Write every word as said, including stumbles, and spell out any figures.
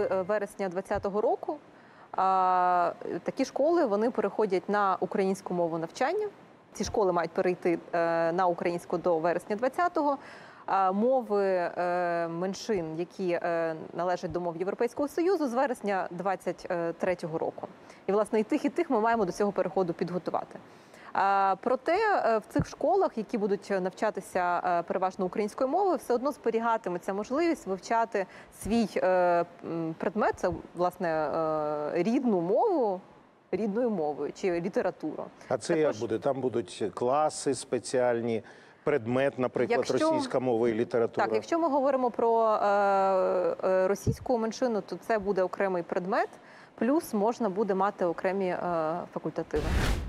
вересня двадцятого року такі школи вони переходять на українську мову навчання. Ці школи мають перейти на українську до вересня двадцятого. Мови меншин, які належать до мов Європейського Союзу, з вересня двадцять третього року. І, власне, і тих, і тих ми маємо до цього переходу підготувати. Проте в цих школах, які будуть навчатися переважно українською мовою, все одно зберігатиметься можливість вивчати свій предмет, це, власне, рідну мову, рідною мовою чи літературу. А це Також... як буде? Там будуть класи спеціальні, предмет, наприклад, якщо... російська мова і література? Так, якщо ми говоримо про е, російську меншину, то це буде окремий предмет, плюс можна буде мати окремі е, факультативи.